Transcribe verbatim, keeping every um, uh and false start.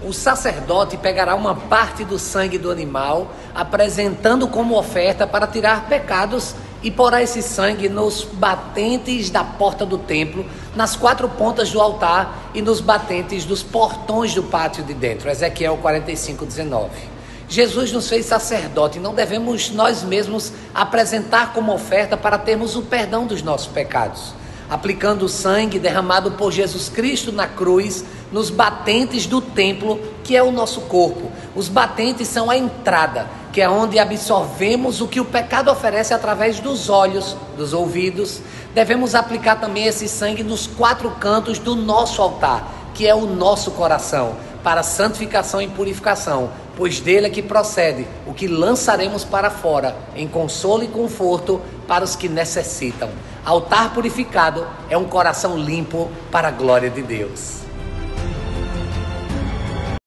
o sacerdote pegará uma parte do sangue do animal, apresentando como oferta para tirar pecados, e porá esse sangue nos batentes da porta do templo, nas quatro pontas do altar e nos batentes dos portões do pátio de dentro. Ezequiel quarenta e cinco, dezenove. Jesus nos fez sacerdote, não devemos nós mesmos apresentar como oferta para termos o perdão dos nossos pecados, aplicando o sangue derramado por Jesus Cristo na cruz nos batentes do templo, que é o nosso corpo. Os batentes são a entrada, que é onde absorvemos o que o pecado oferece através dos olhos, dos ouvidos. Devemos aplicar também esse sangue nos quatro cantos do nosso altar, que é o nosso coração, para santificação e purificação, pois dele é que procede o que lançaremos para fora, em consolo e conforto para os que necessitam. Altar purificado é um coração limpo para a glória de Deus.